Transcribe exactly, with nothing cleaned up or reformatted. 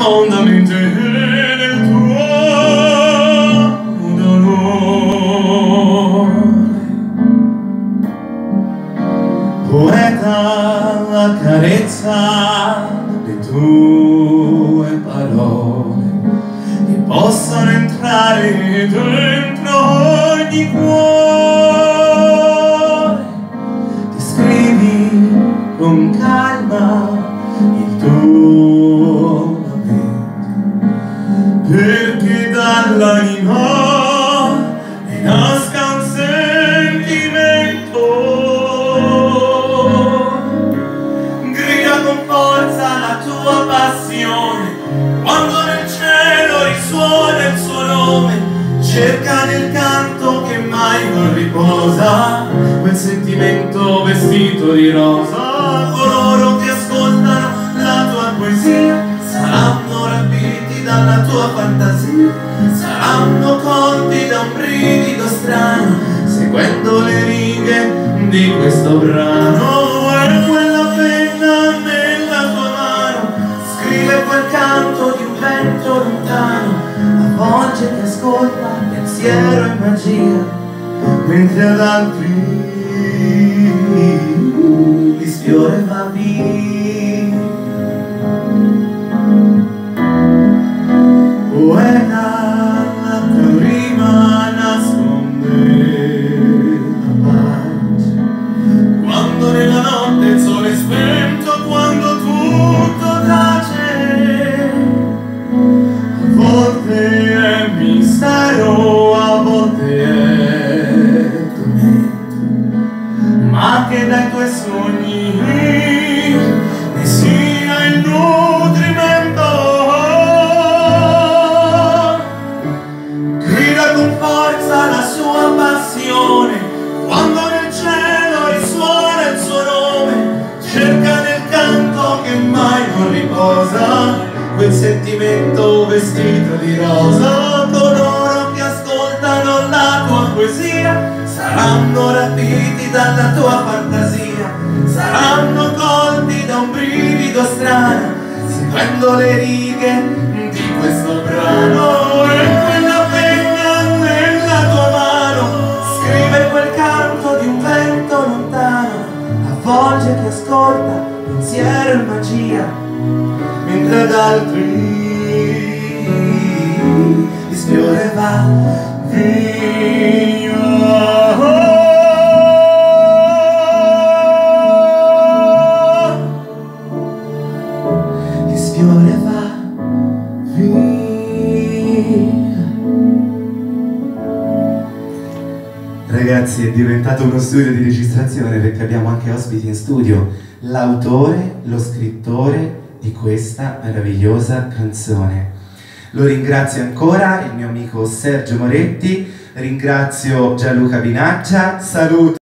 profondamente nel tuo dolore. Poeta, la carezza le tue parole che possano entrare dentro ogni cuore. Descrivi con calma il tuo lamento, perché dall'anima ne nasca un sentimento. Grida con forza la tua passione quando nel cielo risuona il suo nome. Cerca nel canto che mai non riposa quel sentimento vestito di rosa. Coloro che ascoltano la tua poesia saranno rapiti dalla tua fantasia, saranno colti da un brivido strano seguendo le righe di questo brano. E quella penna nella tua mano scrive quel canto di un vento lontano, avvolge chi ascolta pensiero e magia, mentre ad altri il sfiore va via. Poeta, la tua rima nasconde la pace quando nella notte il sole è spento, quando tutto tace. A volte è mistero, a volte è tormento, ma che dai tuoi sogni ne sia il nutrimento. Grida con forza la sua passione quando nel cielo risuona il suo nome. Cerca nel canto che mai non riposa quel sentimento vestito di rosa. Coloro che ascoltano la tua poesia saranno rapiti dalla tua fantasia, saranno colti da un brivido strano seguendo le righe di questo brano. E quella penna nella tua mano scrive quel canto di un vento lontano, avvolge chi ascolta pensiero e magia, mentre ad altri il sfiore va via. Il sfiore va via. Ragazzi, è diventato uno studio di registrazione perché abbiamo anche ospiti in studio, l'autore, lo scrittore di questa meravigliosa canzone. Lo ringrazio ancora, il mio amico Sergio Moretti, ringrazio Gianluca Binaggia, saluto